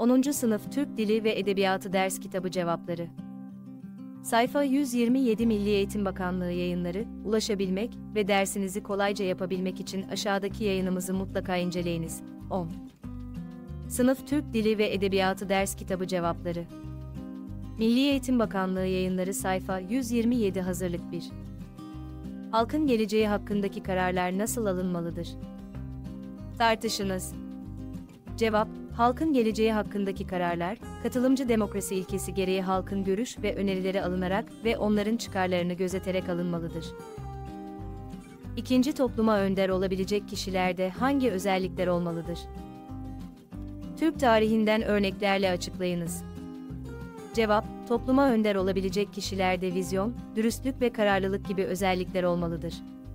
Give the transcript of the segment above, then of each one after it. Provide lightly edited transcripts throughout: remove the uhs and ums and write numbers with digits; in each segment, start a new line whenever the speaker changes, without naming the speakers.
10. Sınıf Türk Dili ve Edebiyatı Ders Kitabı Cevapları. Sayfa 127 Milli Eğitim Bakanlığı Yayınları, ulaşabilmek ve dersinizi kolayca yapabilmek için aşağıdaki yayınımızı mutlaka inceleyiniz. 10. Sınıf Türk Dili ve Edebiyatı Ders Kitabı Cevapları. Milli Eğitim Bakanlığı Yayınları sayfa 127 Hazırlık 1. Halkın geleceği hakkındaki kararlar nasıl alınmalıdır? Tartışınız. Cevap: halkın geleceği hakkındaki kararlar, katılımcı demokrasi ilkesi gereği halkın görüş ve önerileri alınarak ve onların çıkarlarını gözeterek alınmalıdır. İkinci, topluma önder olabilecek kişilerde hangi özellikler olmalıdır? Türk tarihinden örneklerle açıklayınız. Cevap: topluma önder olabilecek kişilerde vizyon, dürüstlük ve kararlılık gibi özellikler olmalıdır.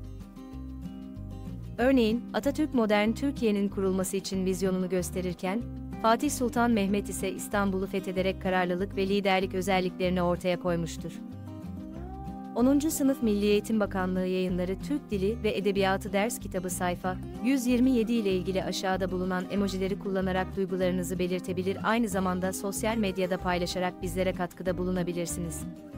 Örneğin, Atatürk modern Türkiye'nin kurulması için vizyonunu gösterirken, Fatih Sultan Mehmet ise İstanbul'u fethederek kararlılık ve liderlik özelliklerini ortaya koymuştur. 10. Sınıf Milli Eğitim Bakanlığı Yayınları Türk Dili ve Edebiyatı Ders Kitabı sayfa 127 ile ilgili aşağıda bulunan emojileri kullanarak duygularınızı belirtebilir, aynı zamanda sosyal medyada paylaşarak bizlere katkıda bulunabilirsiniz.